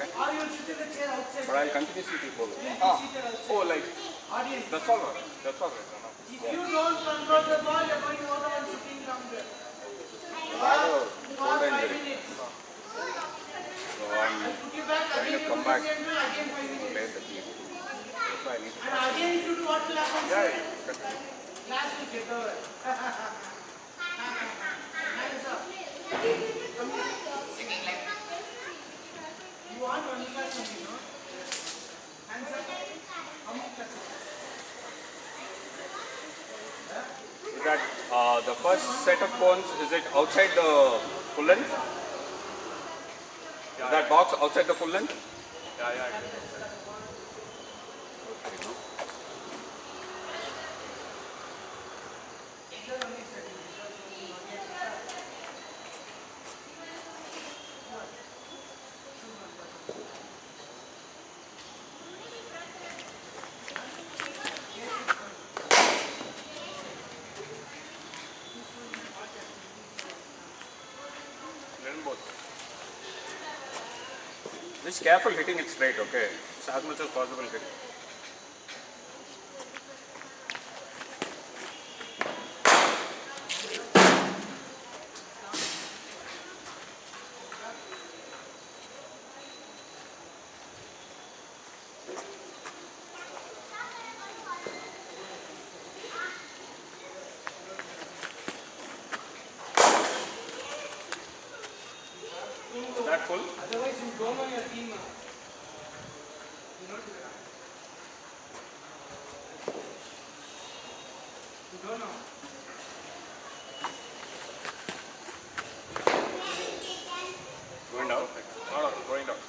Or you sit in the chair outside. But I'll continue seated for Oh, like, Audience. that's all right. That's all right. If you don't control the ball, you're going to go down sitting down there. For 5 minutes. So I'm Put you back trying again, to come back again 5 minutes. play the game. That's why I need to. And again, if you do what will happen? Yeah. Class will get over. Hands up. Singing like. You want one class only, no? Hands up. How many classes? Is that the first set of cones, is it outside the full length? Is that box outside the full length? Yeah. Just careful hitting it straight, okay? Just as much as possible hit. Is that full? Otherwise, you don't know your team. You don't know. Going down? No, going down.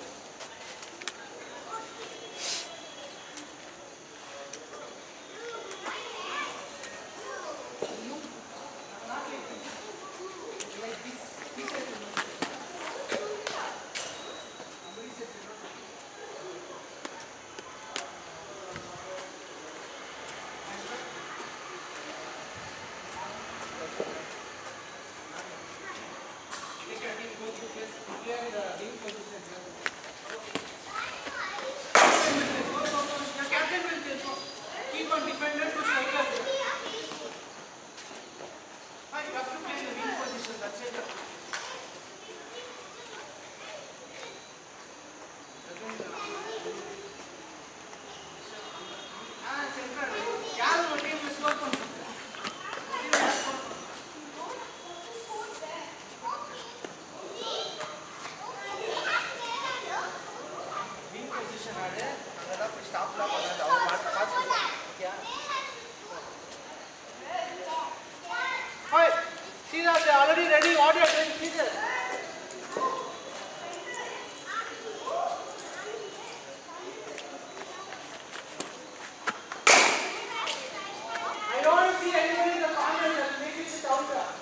See that they're already ready. What you're doing, see that? I don't see anybody in the corner. Make it sit out there.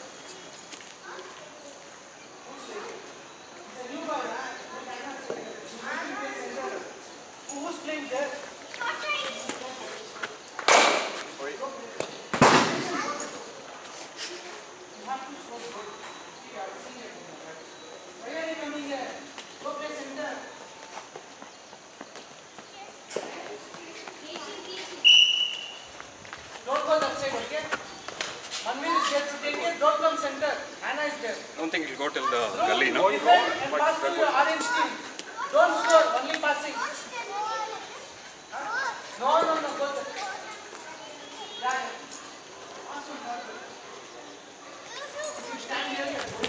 It's a new ball, huh? Who's playing there? Why are you coming here? Go play center. Don't go that side, okay? Manvir is there to take it. Don't come center. Anna is there. I don't think it'll go till the gully, no? Defend and pass to your orange team. Don't score, only passing. No, go there. Yeah. Awesome. You stand here.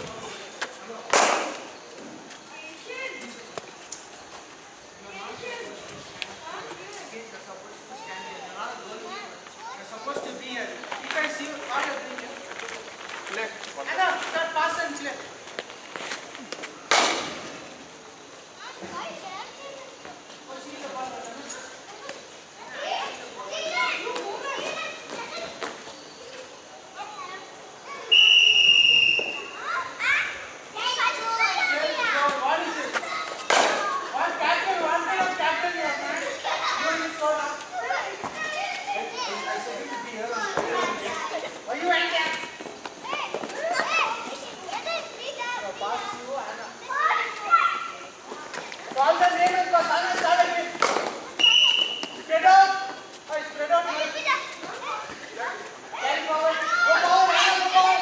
You're supposed to be here. If I see you, what you're doing here? Play. Anna, start pass and play. Ball the name and start again. Spread out. Spread out. Carry forward. Go forward. Go forward.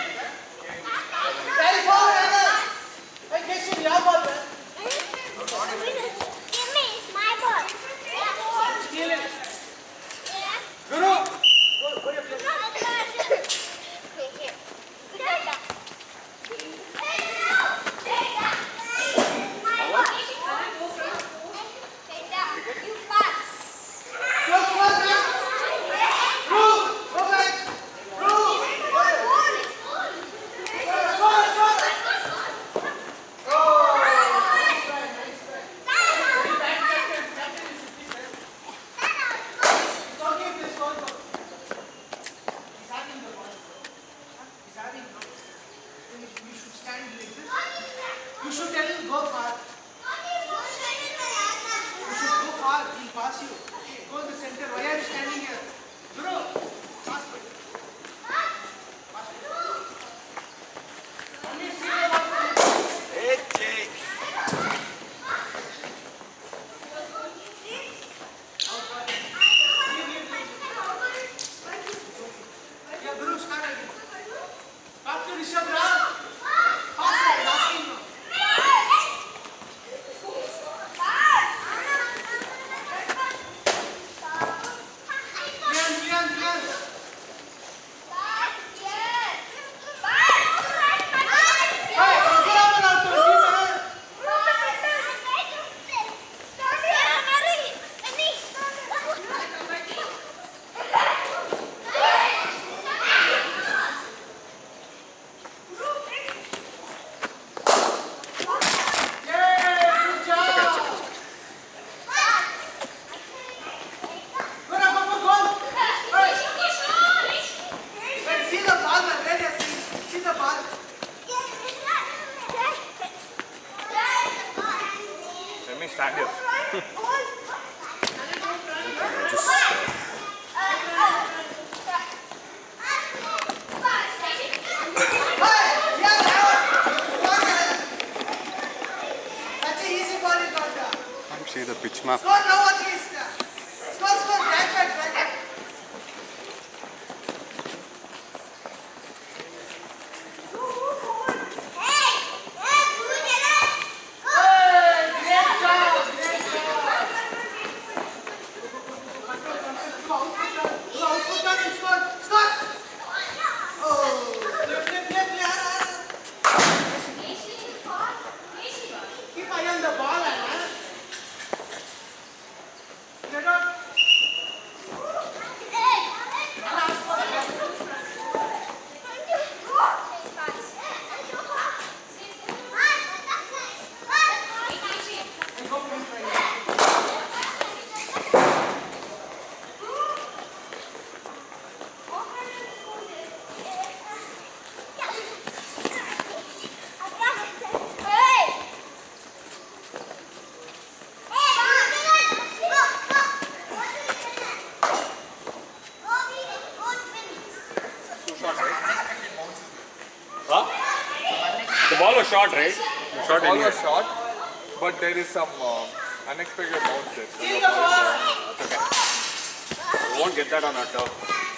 Carry forward. Hey, Keshu, your ball, man. Give me, it's my ball. Steal it. Guru. Go to your place. You should tell him go far. You should go far. He'll pass you. Go to the center. Why are you standing here? Guru, pass me. Only see the ball. Hey, Jake. Yeah, Guru, start again. Pass to Rishabh Ram. Pass it. Last game. Lian. Hey, go out to Let me stand here. See the pitch map. Score now at least. Score. Drag back. Keep eye on the ball, Anna. Get out. Huh? The ball was short, right? Short Ball anyway. was short, but there is some unexpected bounce there. So Steal the ball. We won't get that on our turf.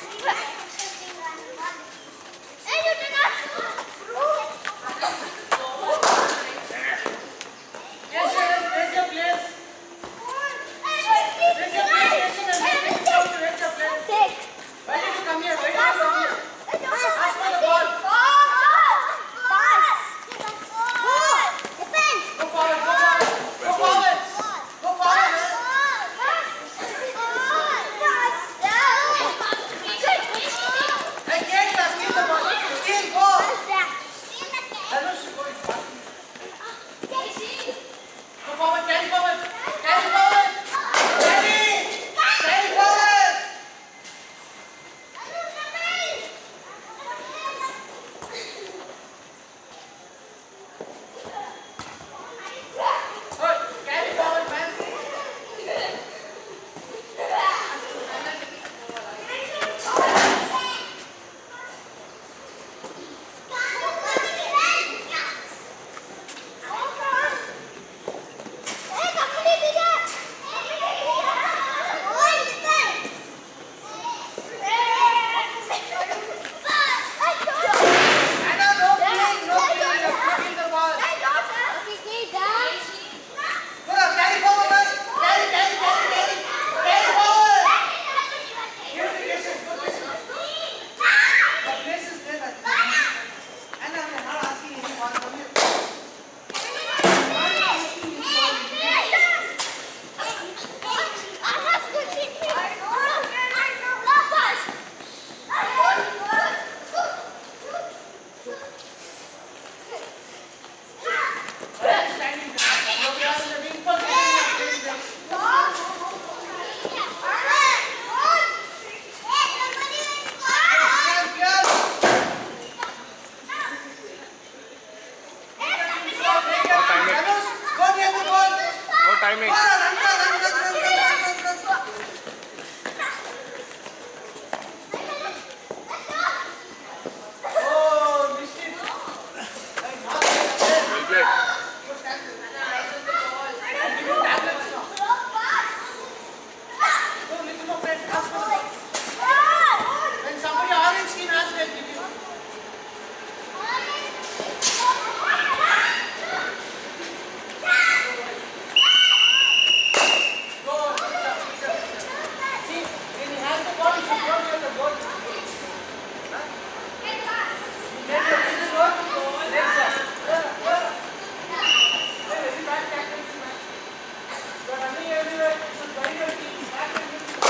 Yes, raise your place. Why did you come here? Ask for the ball. Go forward. timing. Oh, missed it. Well played. Go, little more friend. Ask for the when somebody orange skin asks, they'll give you. See, when he has the ball, he should go near the ball. Let your fingers work. Legs up. Very bad tactics, man. You're running everywhere. You should guide your team. Back and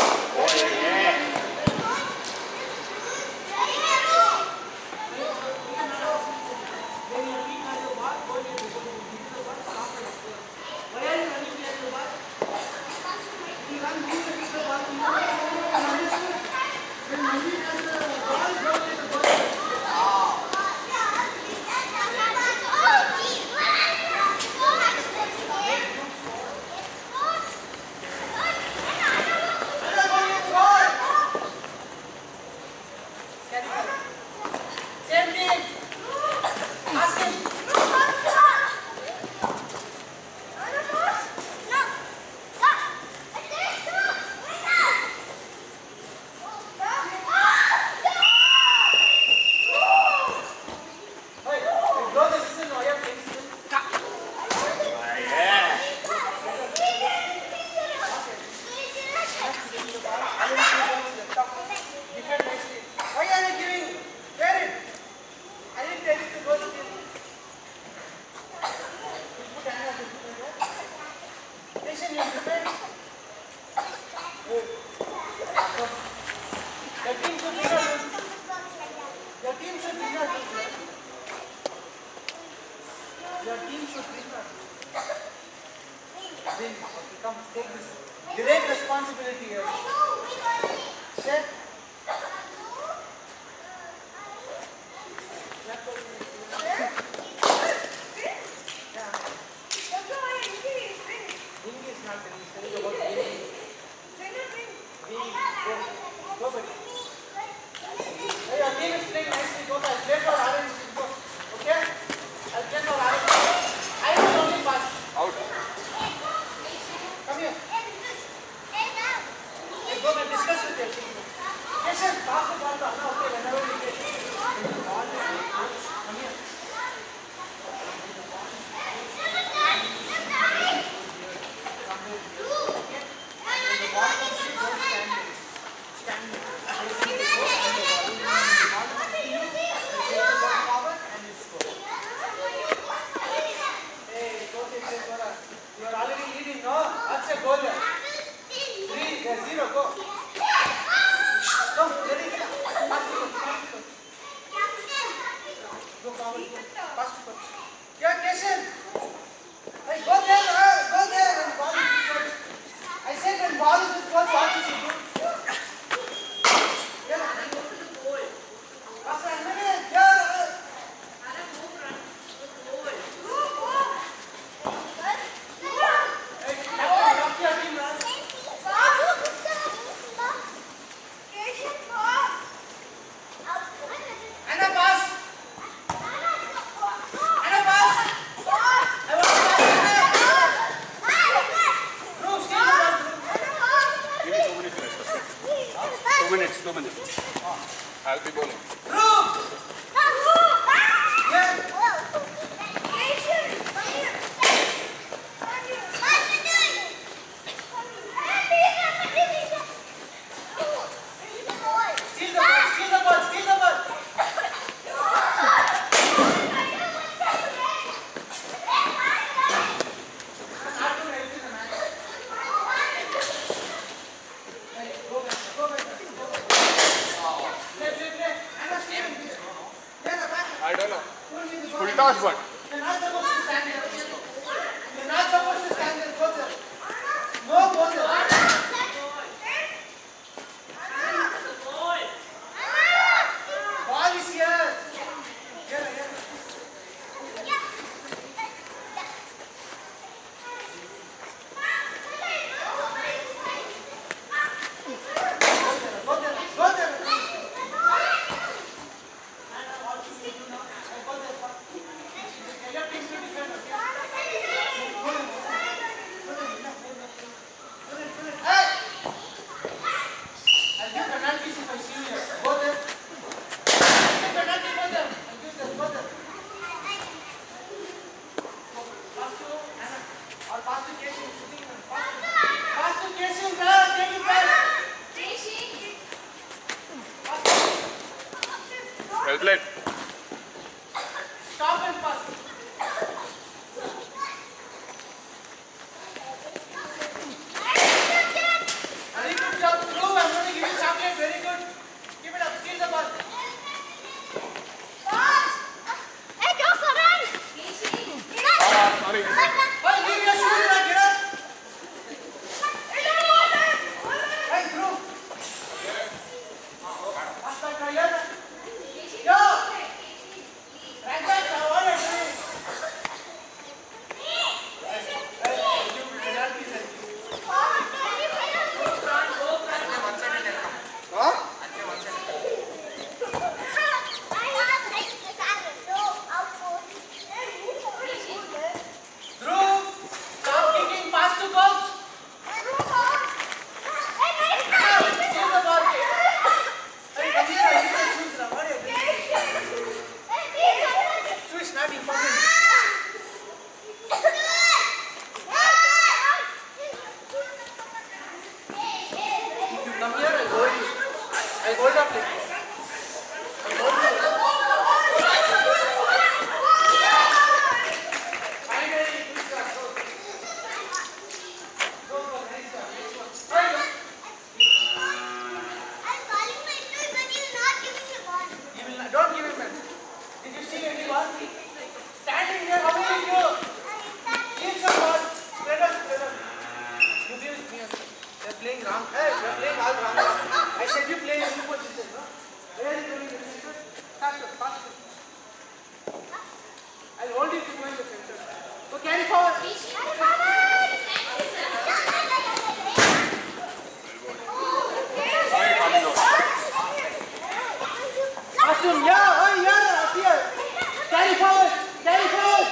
when your team has the ball, go near the ball. This is the ball. Stop it. Why are you running near the ball? You run near the ball. When Manjeet has the ball, go near the ball. Same thing. Ask him. Hey, blow the whistle now. Yeah, please. Defend nicely. Why are you giving? Get it. I didn't tell you to go to the put hand on the defender. Listen, you defend. Your team should be not lose. Your team should be not lose. Your team should be not lose. Win. Okay, come, take this. Great responsibility here. Set. Go, buddy. Hey, your team is playing nicely. Go back. Play for orange. Go. Okay? I'll play for orange. I will only pass. Out. Come here. Hey, go and discuss with your team. Yes, sir. Pass the ball. No, okay. Whenever you get it. Come here. You are already leading, no? That's a goal there. 3, there's 0, go. Come, ready? Pass to coach, Go forward, go. Pass to coach. Yeah, Keshan. Hey, go there, go there. And ball is with coach. I said when ball is with coach, what is it do? Yeah. Pass a minute, yeah. I'll be bowling. I don't know. Full toss one. You're not supposed to stand there. You're not supposed to stand there. Go there. No, go there. Ball is here. Here. Plate. Stop and pass. Very good job, Dhruv. I'm going to give you chocolate. Very good. Keep it up. Steal the ball. Sorry. Hey, leave your shoes now. Get up. Hey, Dhruv. Pass back now, yeah? Yo. Right back now. What are you doing? Dhruv, stop kicking. Pass to coach. Steal the ball. Hey, come here. Leave your shoes now. What are you doing? Switch, not important. Come here, I'll hold you. I'll hold up like this. I'll hold you. Finally, good job. Go, nice job. Next one. You will not, don't give him that. Did you steal any ball? Standing there, how will you go? Give some ball. Spread up, spread up. You give it me. They're playing wrong. Hey, they're playing all wrong. I said you play in new position, no? Where are you going in the center? Faster, faster. I'll hold you to go in the center. So carry forward. Astum, yeah, oh yeah, up here. Carry forward, carry forward.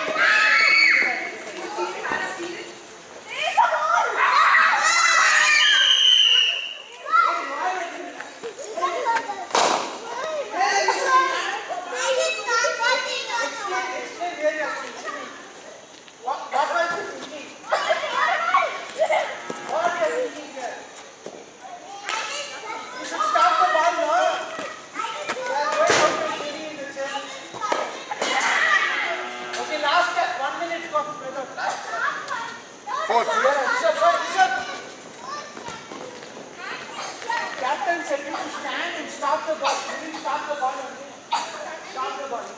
Explain where you are thinking. What was you thinking? What are you thinking there? You should stop the ball, no? You are going out and shooting in the chair. Okay, last 1 minute, go. Fourth. Rishabh. Captain said you to stand and stop the ball. You will stop the ball only. Stop the ball, okay?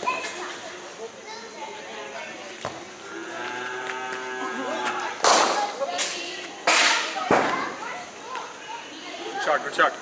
Good shot.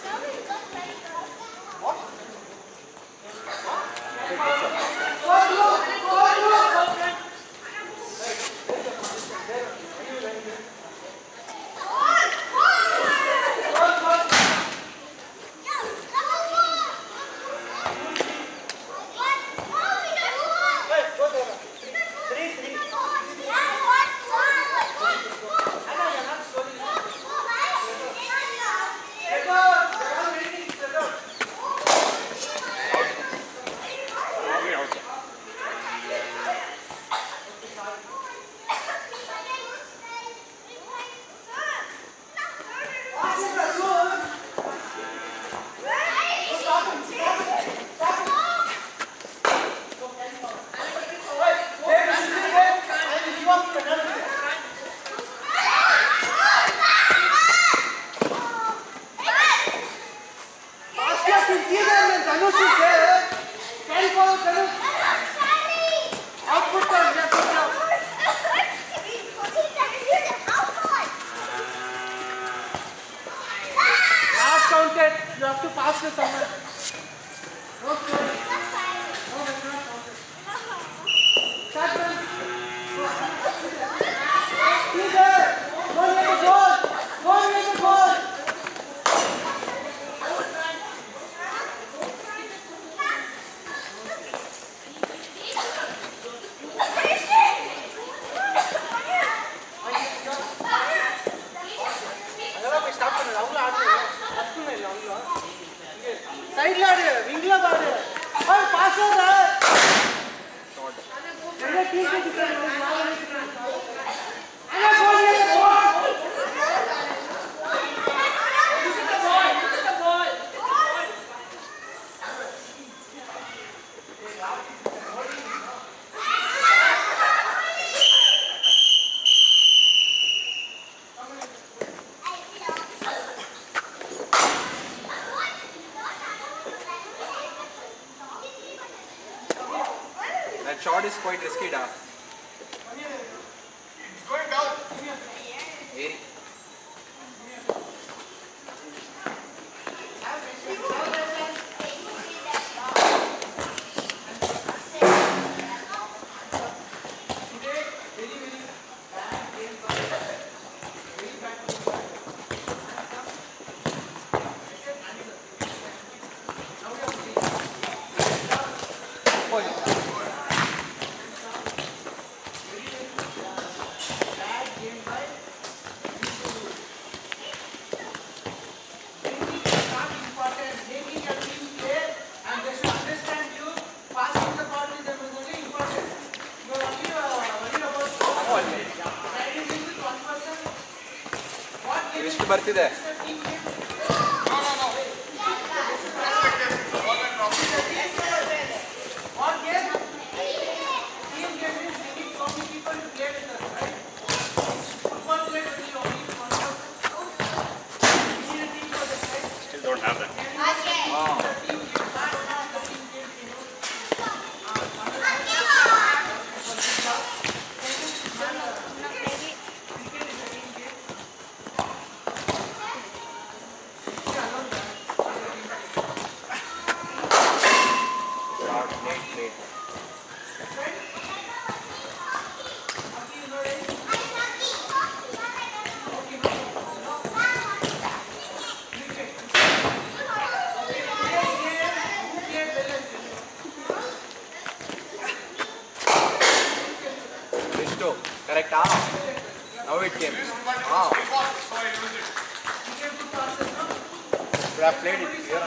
You have to pass to someone. No scoring. No, that's not counted. Start run. See there. Go near the goal. Go near the goal. Side lad, wing lad, और pass हो रहा है। अरे ठीक है ठीक है। अरे बोल ये बोल। shot is quite risky, da. It's going down. Very. ಎಷ್ಟು ಬರ್ತಿದೆ? Still don't have that. Correct, now it came. Wow. But I played it here.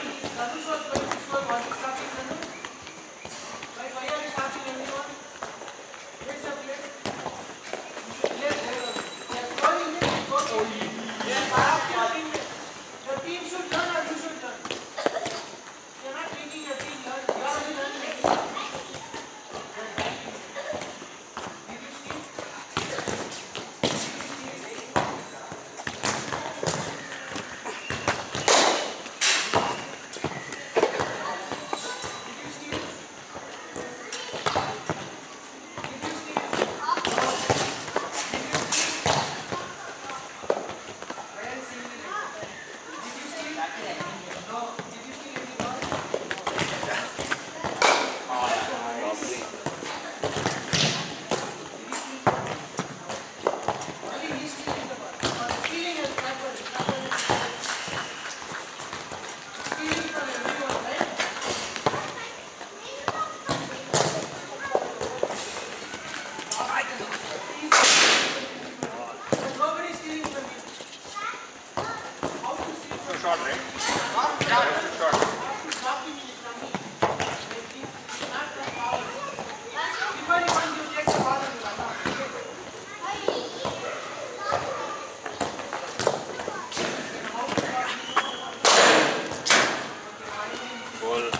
Short, right? Short. Goal.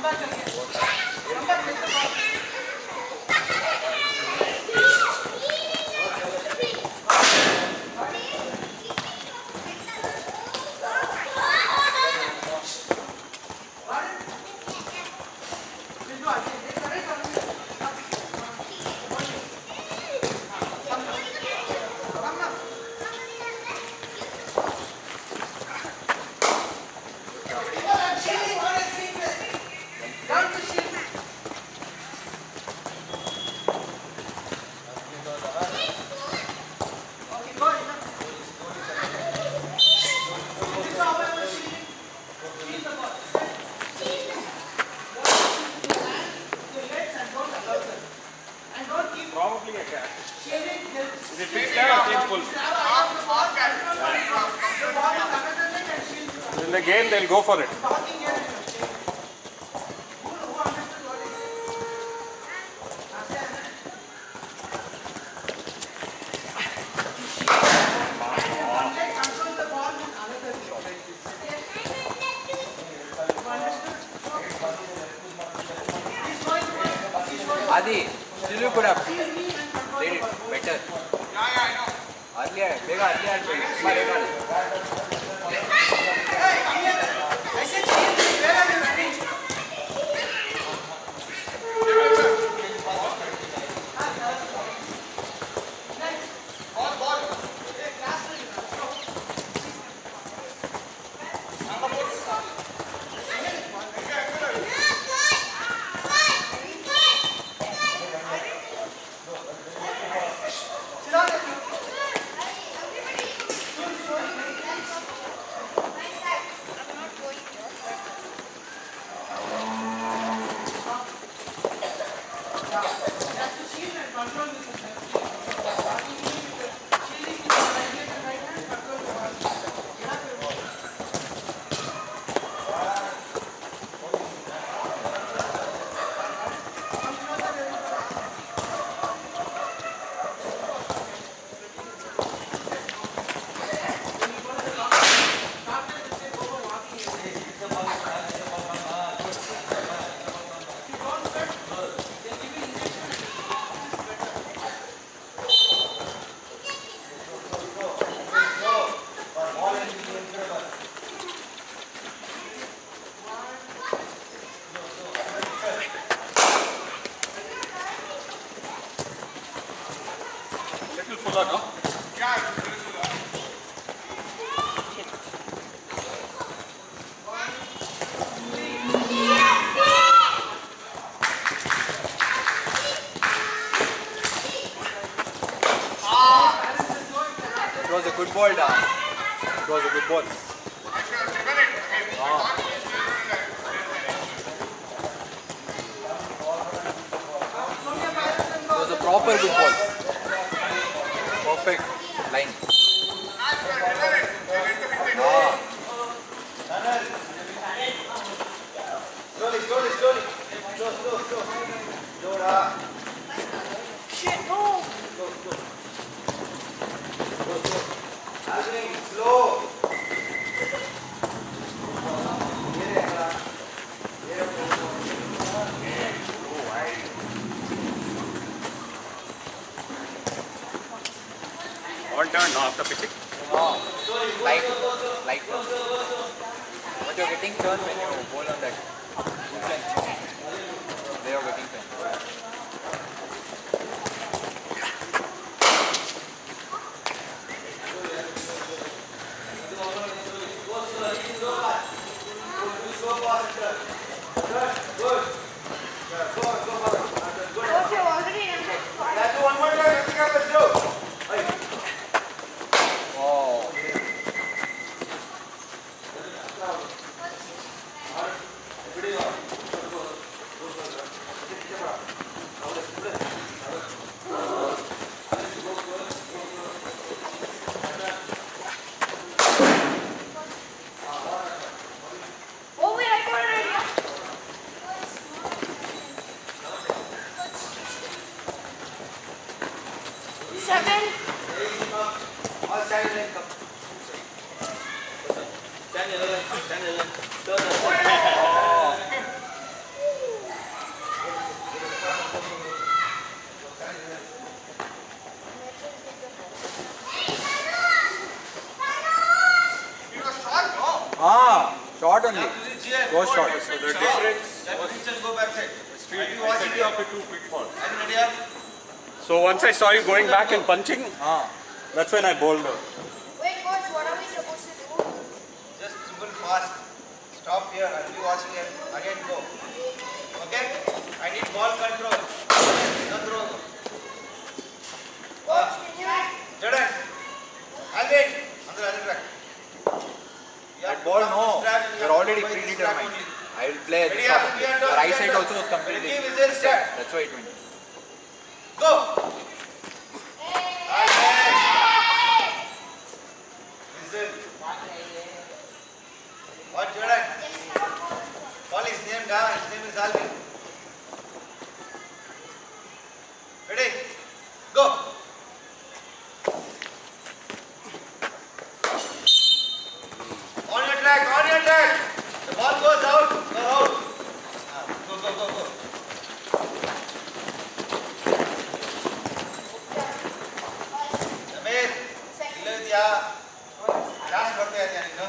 back again. Come back with the ball. Probably a catch. Is it fixed there or clean pull? In the game, they'll go for it. Adi, still you could have played it better. Earlier, bigger, earlier, I said, where are you running? Little fuller, no? It was a good ball, Da. It was a good ball. It was a proper good ball. Perfect line. All turn now after pitching. Light. But you're getting turn when you bowl on that. They are getting turn. shot. So the difference That was pitch and go backside. I set you up with 2 pitfalls. Are you ready up? So once I saw you going back and punching, that's when I bowled her. Wait, coach, what are we supposed to do? Just dribble fast. Stop here. I'll be watching it. Again go. Okay? I need ball control. No throw. Coach, can you... Jordan. I'll wait. Under other track. That ball, no. You're already predetermined. I will play Ready this up. shot. Clear The down, right clear side down. also was completely. Ready, whistle, start. That's why it went. Go. Whistle. What, Jordan? Call his name down. His name is Alvin. Ready? Go. On your track, on your track. The ball goes out, go out. Go, go, go, go. Samir, illu idya. Last ಬರ್ತಾ ಇದೆಯಾ ನೀನು?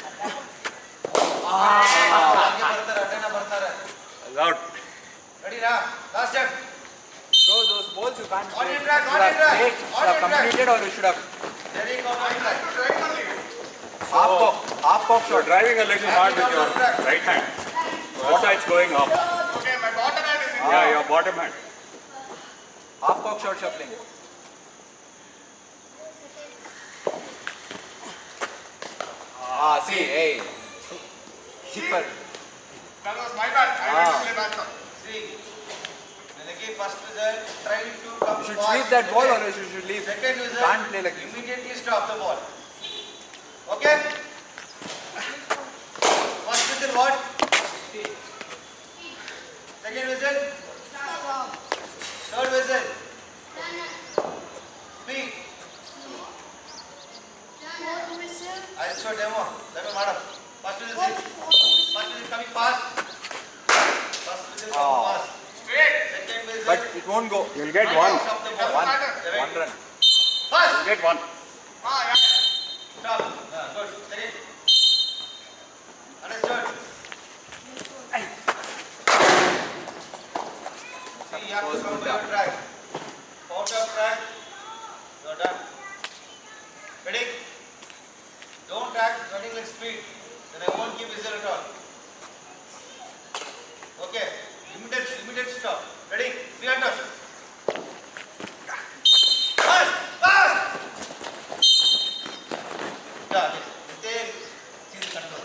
ಹಂಗೆ ಬರ್ತಾರೆ, ಅಡ್ಡನ ಬರ್ತಾರೆ. Out. Ready na? Last time. Throw those balls you can't On play. your track, You on your have track. played, On you have your track. completed or you should have Ready, go, on your track. half cock You're shot. driving a little hard with your right hand. That's why it's going up. Okay, my bottom hand is in. Yeah, your bottom hand. Half cock shots you're playing. See, hey. Keeper. That was my bad. I need to play back now. See, when I give first whistle, try to come You should fast. sweep that ball or else you should leave. Second whistle, Can't play like this. immediately stop the ball. Okay? First whistle what? Second whistle? Third whistle? Speed. I'll show demo. Demo madam. First whistle. First whistle coming fast. First whistle coming fast. Straight. Second whistle. But it won't go. You'll get one. Stop the ball. One run. Fast. You'll get one. Yeah. Stop. Good. Second. Understood. See, you have to come to your track. Out of track. You're done. Ready? Don't act running like speed. Then I won't give whistle at all. Okay. Immediate stop. Ready? Behind us. Fast! Fast! Yeah, stay. See the control.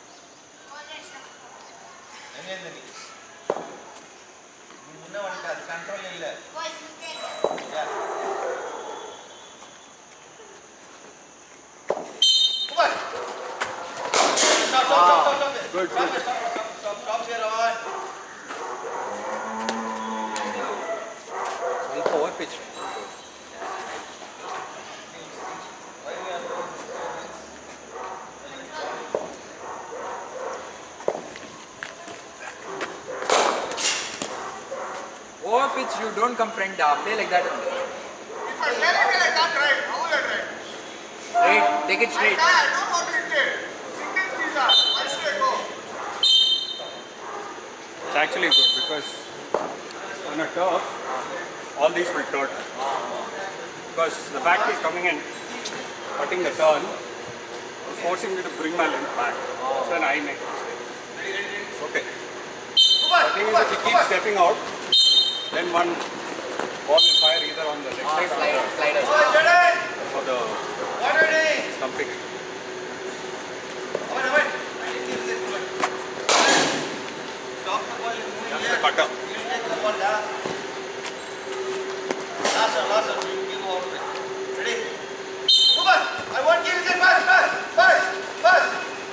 ಹೆಂಗೆ ನೀ ಮುನ್ನ ಒಂದು control ಇಲ್ಲ. Yeah. Come on. Stop. Good. Stop here, Ravan. I'll power pitch. Why we are doing Over pitch you don't come front. Play like that only. If I tell it, I can't drive. How will I drive? Straight. Take it I straight. can't. I don't want to hit it. Single speed are. Why should I go? It's actually good because on a turf, all these will turn. Because the back is coming in, cutting the turn, forcing me to bring my length back. That's when I make mistakes. Okay. The thing is, if he keeps stepping out, then one ball will fire either on the left side Slider. or the What are you doing? stumping. Wait. I need to use it. Stop the ball. That's the cutter. You take the ball down. Last one. You go out of it. Ready? Move on. I want to use it fast.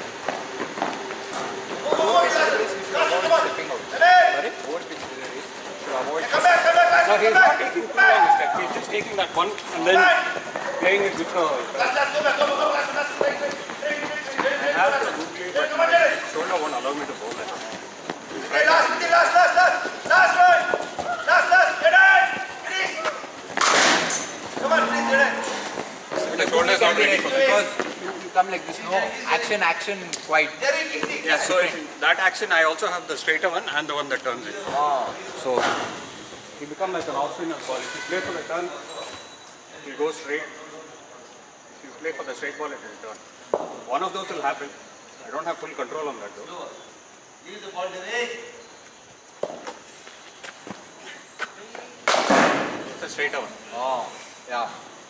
Move. Come on. Stepping out. Ready? Sorry? Over pitch is a race. Should avoid. Come back. No, he's not taking too long step. He's just taking that one and then playing it with the Last. Go back. Last. have to do play, but Come on, Jerry. shoulder won't allow me to bowl that. Hey, last one. Last. Get it. Please. Come on, please, get it. The shoulder is not ready for Because you come like is no action quite. Yeah, so in that action I also have the straighter one and the one that turns it. So you become like an off-spinner ball. If you play for the turn, it will go straight. If you play for the straight ball, it will turn. One of those will happen. I don't have full control on that though. Give the ball to Ray. It's a straighter one. Oh, yeah.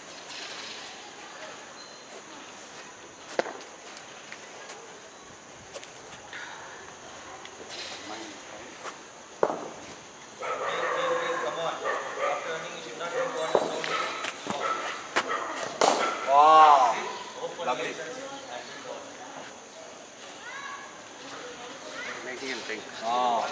Come on. After running, you should not drink water. Wow. Lovely. Making him think. Oh.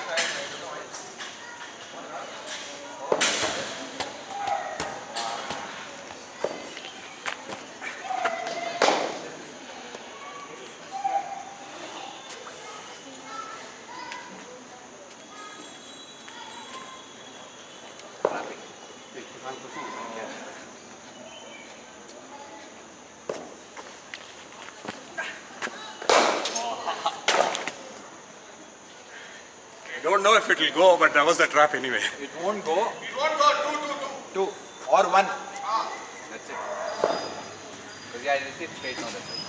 I don't know if it will go, but that was the trap anyway. It won't go. It won't go. Two. 2 or 1. That's it. Because yeah, I did it straight now. That's it.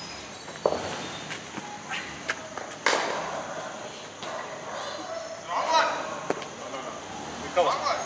Wrong one. Recover. Wrong one.